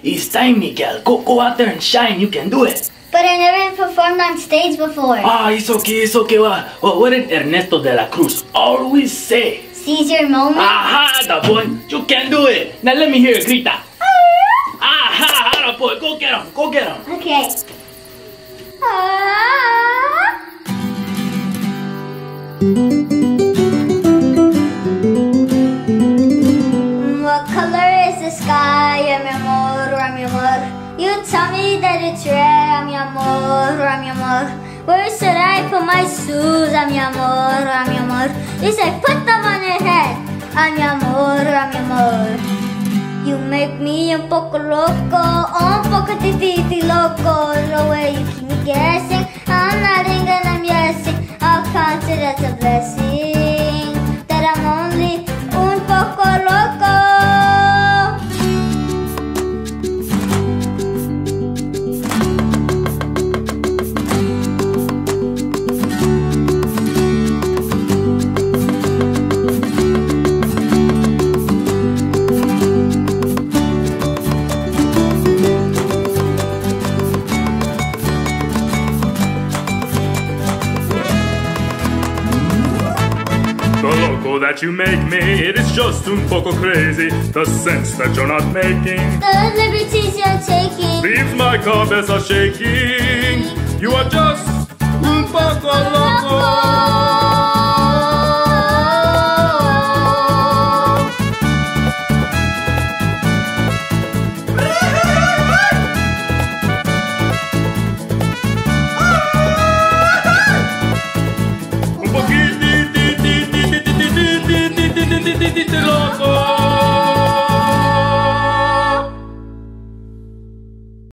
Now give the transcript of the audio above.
It's time, Miguel. Go out there and shine. You can do it. But I never performed on stage before. Ah, it's okay. What did Ernesto de la Cruz always say? Seize your moment. Aha, the boy. You can do it. Now let me hear it. Grita. Aha, the boy. Go get him. Okay. What color is the sky, mi amor, mi amor? You tell me that it's red, mi amor, mi amor. Where should I put my shoes, mi amor, mi amor? You say put them on your head, mi amor, mi amor. You make me un poco loco, un poco tititi loco. The way you keep me guessing, I'm not even I'm guessing. I'll count it as a blessing that I'm only un poco loco. That you make me, it is just un poco crazy. The sense that you're not making, The liberties you're taking, leaves my cabeza shaking. You are just un poco loco.